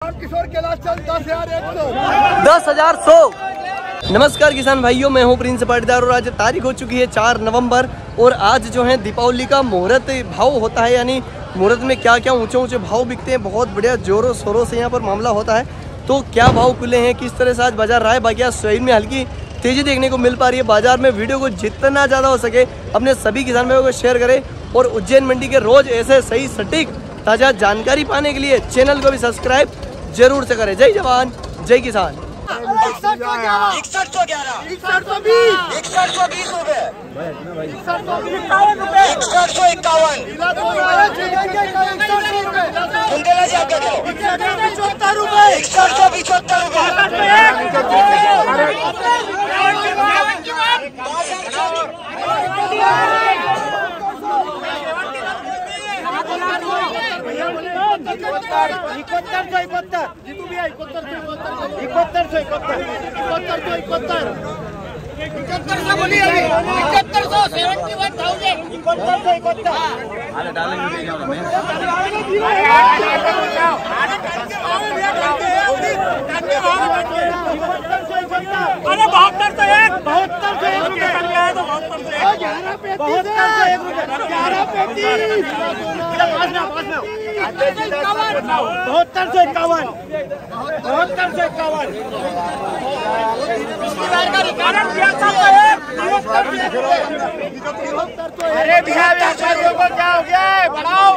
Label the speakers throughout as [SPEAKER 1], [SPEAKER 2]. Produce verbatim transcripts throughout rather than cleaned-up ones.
[SPEAKER 1] किशोर कैलाश चंद दस हजार एक सौ
[SPEAKER 2] दस हजार सौ। नमस्कार किसान भाइयों, मैं हूं प्रिंस पाटीदार और आज तारीख हो चुकी है चार नवंबर और आज जो है दीपावली का मुहूर्त भाव होता है, यानी मुहूर्त में क्या क्या ऊंचे ऊंचे भाव बिकते हैं। बहुत बढ़िया जोरों शोरों से यहाँ पर मामला होता है। तो क्या भाव खुले हैं, किस तरह से आज बाजार रहा है, बाकी आज सोयाबीन में हल्की तेजी देखने को मिल पा रही है बाजार में। वीडियो को जितना ज़्यादा हो सके अपने सभी किसान भाइयों को शेयर करें और उज्जैन मंडी के रोज ऐसे सही सटीक ताज़ा जानकारी पाने के लिए चैनल को भी सब्सक्राइब जरूर से करें। जय जवान जय किसान।
[SPEAKER 3] इकसठ सौ ग्यारह इकसठ सौ बीस इकसठ सौ बीस रुपए इकसठ सौ इक्यावन चौहत्तर रुपए इकसठ सौ पिछहत्तर
[SPEAKER 1] इकहत्तर सौ इकहत्तर जीतू भैया इकहत्तर सौ इकहत्तर इकहत्तर सौ इकहत्तर इकहत्तर सौ इकहत्तर इकहत्तर सौ बोलिए इकहत्तर सौ सेवेंटी वन थाउजेंड इकहत्तर सौ इकहत्तर अरे डालेंगे अरे बहत्तर सौ एक बहत्तर सौ एक रुपये बहत्तर सौ एक रुपये ग्यारह पैंतीस बहत्तर सौ इक्यावन बहत्तर सौ इक्यावन अरे बिहार व्यापारियों को क्या हो गया है, बढ़ाओ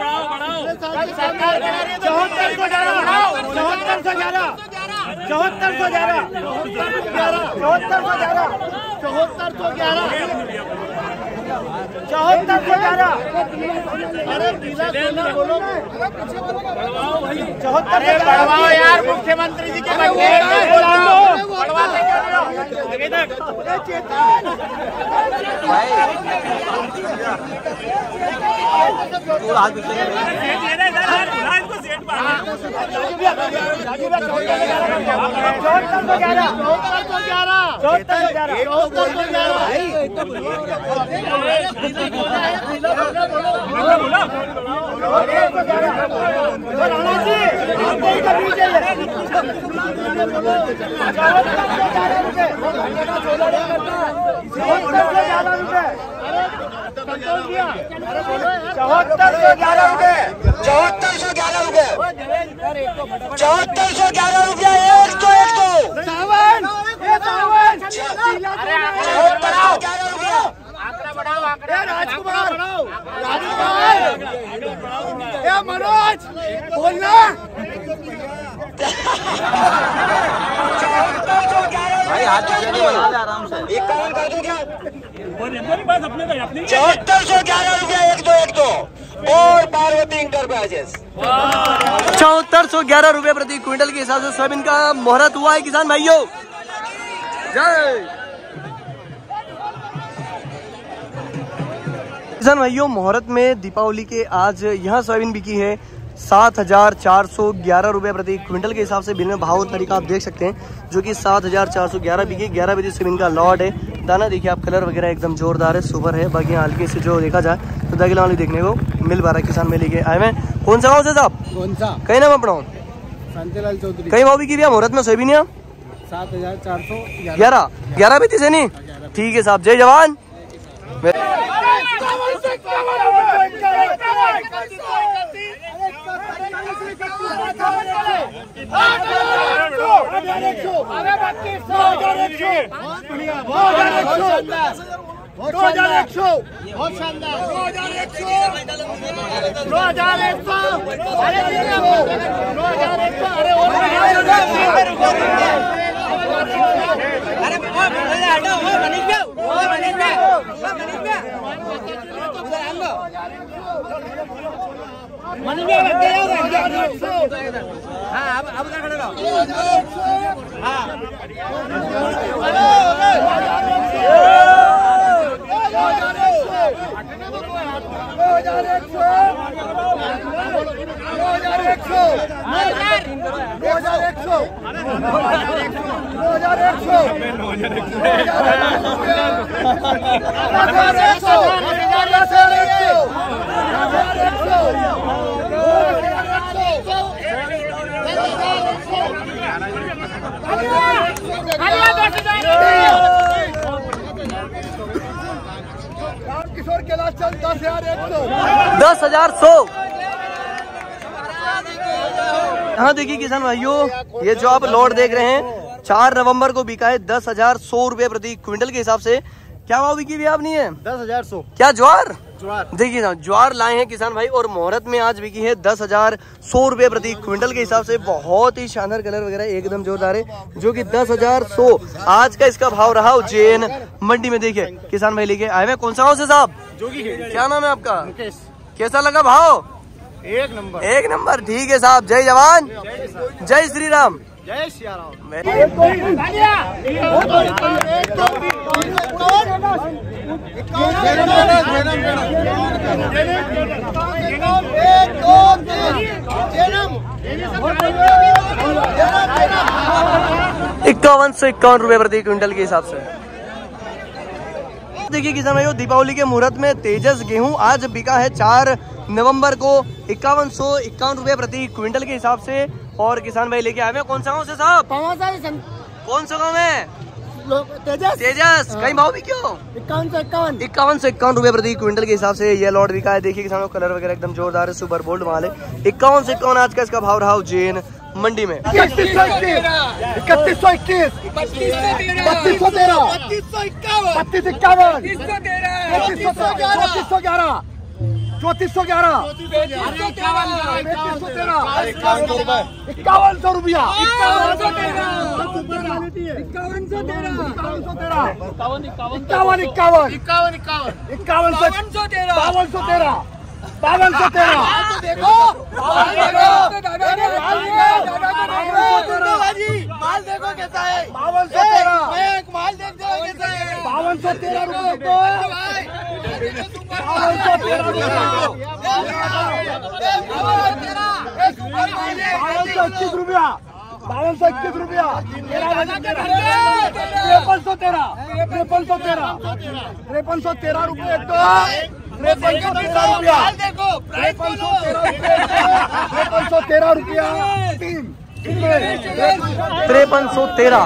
[SPEAKER 1] चौहत्तर सौ ग्यारह चौहत्तर सौ ग्यारह चौहत्तर सौ ग्यारह चौहत्तर सौ ग्यारह चौहत्तर सौ ग्यारह चौहत्तर सौ ग्यारह अरे बोलो चौहत्तर सौ बढ़वाओ यार, मुख्यमंत्री जी के चौहत्तर सौ ग्यारह रुपए चौहत्तर सौ ग्यारह रुपए चौहत्तर सौ ग्यारह रुपया एक सौ एक सौ सावन चौहत्तर सौ ग्यारह रुपया राजकुमार राजकुमार मनोज बोलना भाई हाथ आराम से एक काम कर दो क्या चौहत्तर सौ ग्यारह रुपया एक दो एक दो और पार्वती इंटरप्राइजेस
[SPEAKER 2] चौहत्तर सौ ग्यारह रुपए प्रति क्विंटल के हिसाब से सोयाबीन का मुहूर्त हुआ है किसान भाइयों। जय किसान भाइयों, मुहूर्त में दीपावली के आज यहाँ सोयाबीन बिकी है सात हजार चार सौ ग्यारह रुपये प्रति क्विंटल के हिसाब से बिना भाव तरीका आप देख सकते हैं, जो कि सात हजार चार सौ ग्यारह बिकी। ग्यारह बजे सोयाबीन का लॉट है। दाना देखिए आप, कलर वगैरह एकदम जोरदार है, सुपर है। बाकी हल्के से जो देखा जाए तो दाखिला वाली देखने को मिल पा रहा है। किसान मेले के आए में कौन सा भाव से साहब, कौन सा कहीं नाम अपना शांतिलाल चौधरी कहीं भाव बिकी भैया मुहूर्त में सोयाबीन सात हजार चार सौ ग्यारह ग्यारह बजे से नहीं। ठीक है साहब, जय जवान।
[SPEAKER 1] दो हजार एक सौ बहुत शानदार दो हजार एक सौ दो हजार एक सौ अरे दो हजार एक सौ अरे हटो मनीष भैया मनीष भैया मनीष भैया लग गया। हाँ अब अब खड़े रहो। हाँ किशोर के लास्ट चल दस हजार एक सौ
[SPEAKER 2] दस हजार सौ। यहाँ देखिए किसान भाइयों, ये जो आप लॉट देख रहे हैं चार नवंबर को बिका है दस हजार सौ रुपए प्रति क्विंटल के हिसाब से। क्या भाव बिकी भी आपने है?
[SPEAKER 1] दस हजार सौ।
[SPEAKER 2] क्या ज्वार?
[SPEAKER 1] ज्वार
[SPEAKER 2] देखिए ना, ज्वार लाए हैं किसान भाई और मुहूर्त में आज बिकी है दस हजार सौ रुपए प्रति क्विंटल के हिसाब से। बहुत ही शानदार कलर वगैरह एकदम जोरदार है, जो कि दस हजार सौ आज का इसका भाव रहा उज्जैन मंडी में। देखिए किसान भाई लेके आए हैं। कौन सा गाँव से साहब?
[SPEAKER 1] जोगी। क्या
[SPEAKER 2] नाम है आपका?
[SPEAKER 1] मुकेश।
[SPEAKER 2] कैसा लगा भाव?
[SPEAKER 1] एक नंबर।
[SPEAKER 2] एक नंबर। ठीक है साहब, जय जवान जय श्री राम।
[SPEAKER 1] जय सिया राम।
[SPEAKER 2] इक्यावन सौ इक्यावन रुपए प्रति क्विंटल के हिसाब से। देखिए किसान भाइयों, दीपावली के मुहूर्त में तेजस गेहूं आज बिका है चार नवंबर को इक्यावन सौ इक्यावन रुपए प्रति क्विंटल के हिसाब से। और किसान भाई लेके आए हैं। कौन सा गाँव से साहब? कौन सा गाँव है?
[SPEAKER 1] तेजस।
[SPEAKER 2] तेजस। कई भाव भी क्यों?
[SPEAKER 1] इक्यावन सौ इक्यावन
[SPEAKER 2] इक्यावन सौ इक्यावन रुपए प्रति क्विंटल के हिसाब से ये लॉट बिका है। देखिए किसानों, कलर वगैरह एकदम जोरदार है, सुपर बोल्ड माल है। इक्यावन सौ इक्यावन आज का इसका भाव रहा उज्जैन मंडी में।
[SPEAKER 1] इकतीस सौ इक्कीस, इकतीस सौ इक्कीस, बत्तीस सौ तेरह, बत्तीस सौ इक्यावन, बत्तीस इक्यावन, चौतीस सौ ग्यारह, चौतीस सौ ग्यारह, चौतीस सौ ग्यारह, पैंतीस सौ तेरह, इक्यावन सौ रुपया, इक्यावन सौ तेरह, इक्यावन सौ तेरह, इक्यावन इक्यावन, इक्यावन इक्यावन, इक्यावन सौ तेरह, बावन सौ तेरह, बावन सौ तेरह। देखो माल देखो कैसा है। बावन सौ तेरह, माल देख दो कैसा है। बावन सौ तेरह रुपए तो बावन सौ तेरह रुपए, बावन सौ इक्कीस रुपया, बावन सौ इक्कीस रुपया, तिरपन सौ तेरह, तिरपन सौ तेरह, तिरपन सौ तेरह रुपये तो तिरपन सौ तेरह रुपया, तिरपन सौ तेरह रुपया, तिरपन सौ तेरह रुपया तीन,
[SPEAKER 2] तिरपन सौ तेरह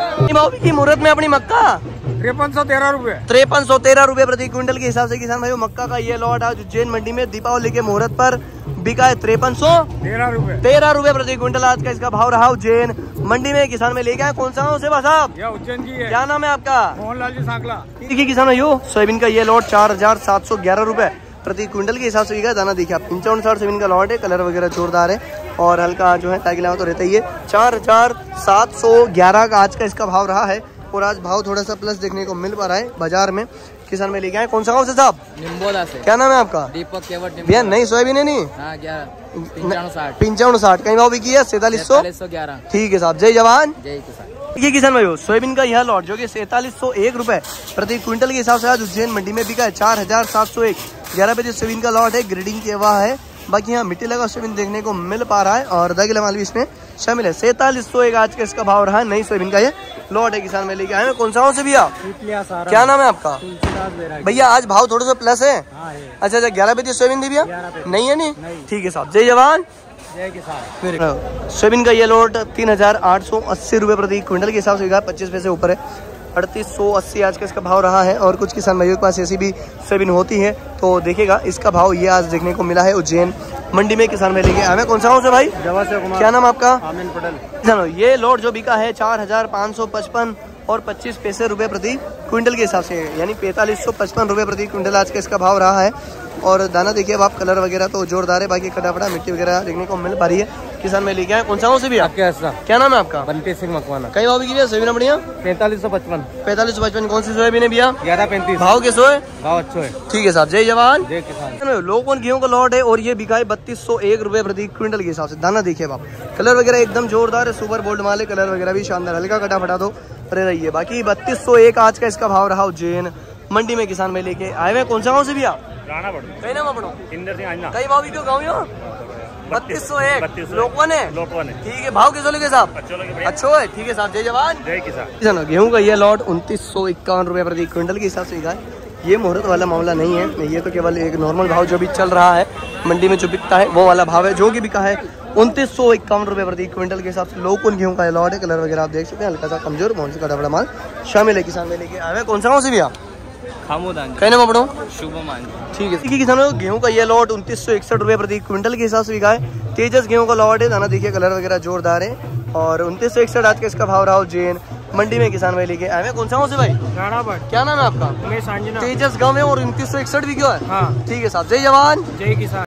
[SPEAKER 2] की मुहूर्त में अपनी मक्का
[SPEAKER 1] तिरपन सौ तेरह रुपये,
[SPEAKER 2] तिरपन सौ तेरह रुपए प्रति क्विंटल के हिसाब से। किसान भाइयों, मक्का का ये लॉट आज उज्जैन मंडी में दीपावली के मुहूर्त पर बिका है तिरपन सौ
[SPEAKER 1] तेरह रुपये,
[SPEAKER 2] तेरह रुपए प्रति क्विंटल आज का इसका भाव रहा उज्जैन मंडी में। किसान में लेके आए। कौन सा गाँव से साहब?
[SPEAKER 1] उज्जैन की है।
[SPEAKER 2] क्या नाम है आपका?
[SPEAKER 1] मोहनलाल जी सांकला।
[SPEAKER 2] देखिए किसान भाइयों, सोयाबीन का ये लॉट चार हजार सात सौ ग्यारह रुपए प्रति क्विंटल के हिसाब से बिका है। दाना देखिए आप, पंचावन साठ सोयाबीन का लॉट है, कलर वगैरह जोरदार है और हल्का जो है ताकि तो रहता ही है। चार हजार सात सौ ग्यारह का आज का इसका भाव रहा है और आज भाव थोड़ा सा प्लस देखने को मिल पा रहा है बाजार में। किसान में लेके आए। कौन सा गाँव से साहब?
[SPEAKER 4] निम्बोला से।
[SPEAKER 2] क्या नाम है आपका?
[SPEAKER 4] दीपक केवट।
[SPEAKER 2] भैया नहीं सोयाबीन है नहीं?
[SPEAKER 4] हाँ, पंचावन साठ,
[SPEAKER 2] पंचावन साठ कहीं भाव बिकी है सैतालीस सौ
[SPEAKER 4] ग्यारह।
[SPEAKER 2] ठीक है साहब, जय जवान
[SPEAKER 4] जय किसान।
[SPEAKER 2] ये किसान भाइयों, सोयाबीन का यह लॉट जो कि सैतालीस सौ एक रुपए प्रति क्विंटल के हिसाब से आज उज्जैन मंडी में बिका है। चार हजार सात सौ एक ग्यारह बजे सोयाबीन का लॉट है, ग्रेडिंग किया हुआ है। बाकी यहाँ मिट्टी लगा सोयाबीन देखने को मिल पा रहा है और दागिला माल भी इसमें शामिल है। सैतालीस सौ एक आज का इसका भाव रहा है। नई सोयाबीन का ये लॉट है। किसान में लेके आए। कौन सा गाँव से भैया? क्या नाम है आपका? भैया आज भाव थोड़ा सा प्लस है। अच्छा अच्छा, ग्यारह बजे सोयाबीन थी भैया? नहीं है नहीं, ठीक है साहब, जय जवान
[SPEAKER 4] जय किसान।
[SPEAKER 2] सोयाबीन का ये लॉट तीन हजार आठ सौ अस्सी रुपए प्रति क्विंटल के हिसाब से पच्चीस पैसे ऊपर है। अड़तीस सौ अस्सी आज का इसका भाव रहा है। और कुछ किसान भाइयों के पास ऐसी भी सोयाबीन होती है तो देखेगा इसका भाव ये आज देखने को मिला है उज्जैन मंडी में। किसान भाई लेके आए। कौन सा गाँव से भाई?
[SPEAKER 1] जवा से कुमार।
[SPEAKER 2] क्या नाम आपका?
[SPEAKER 1] आमिन पटेल।
[SPEAKER 2] चलो, ये लॉट जो बिका है चार हजार पाँच सौ पचपन और पच्चीस पैसे रुपए प्रति क्विंटल के हिसाब से, यानी पैंतालीस सौ पचपन रुपए प्रति क्विंटल आज का इसका भाव रहा है। और दाना देखिए अब आप, कलर वगैरह तो जोरदार है, बाकी कटाफटा मिट्टी वगैरह देखने को मिल पा रही है। किसान में लेके आए। कौन सा गाँव से भी? क्या नाम है आपका?
[SPEAKER 1] बनते सिंह मकवाना।
[SPEAKER 2] कई भाव की भैया सोयाबीन बढ़िया?
[SPEAKER 1] पैंतालीस सौ पचपन,
[SPEAKER 2] पैंतालीस सौ पचपन कौन सी सोयाबीन है भैया?
[SPEAKER 1] ग्यारह पैंतीस।
[SPEAKER 2] भाव कैसे है?
[SPEAKER 1] भाव अच्छा है।
[SPEAKER 2] ठीक है साहब, जय जवान
[SPEAKER 1] जय किसान।
[SPEAKER 2] लोकवन गेहूं का लॉट है और ये बिका है बत्तीस सौ एक रुपए प्रति क्विंटल के हिसाब से। दाना देखिए आप, कलर वगैरह एकदम जोरदार है, सुपर बोल्ड माल है, कलर वगैरह भी शानदार, हल्का कटा फटा तो रही है। बाकी बत्तीस सौ एक आज का इसका भाव रहा उज्जैन मंडी में। किसान में लेके आए हुए। कौन सा गाँव से भैया? कई नाम अपनो? कई भाव क्यों गाँव? बत्तीस सौ एक लोकवन है। लोकवन है, ठीक है। भाव कैसे लगे साहब? अच्छो है, ठीक है साहब, जय जवान जय किसान। गेहूं का ये लॉट उनतीस सौ इक्यावन रुपए प्रति क्विंटल के हिसाब से बिका है। ये मुहूर्त वाला मामला नहीं है, ये तो केवल एक नॉर्मल भाव जो भी चल रहा है मंडी में जो बिकता है वो वाला भाव है, जो कि बिका है उनतीस सौ इक्यावन रुपए प्रति क्विंटल के हिसाब से लोकल गेहूं का लॉट है। कलर वगैरह आप देख सकते हैं, हल्का सा कमजोर कौन से कटा बड़ा माल शामिल है किसान मेले के। आवे कौन सा गाँव से भैया?
[SPEAKER 4] खामोदान
[SPEAKER 2] कहने में पढ़ो
[SPEAKER 4] शुभमान।
[SPEAKER 2] ठीक है। देखिए किसानों, गेहूं का ये लॉट उनतीस सौ इकसठ रुपए प्रति क्विंटल के हिसाब से बिका है। तेजस गेहूं का लॉट है, दाना देखिए कलर वगैरह जोरदार है और उनतीस सौ इकसठ आज का इसका भाव रहा जैन मंडी में किसान भाई लेके आए। कौन सा गाँव से भाई? क्या नाम है आपका? तेजस गाँव में और उनतीस सौ इकसठ भी क्यों है? हाँ। ठीक है साहब, जय जवान
[SPEAKER 4] जय किसान।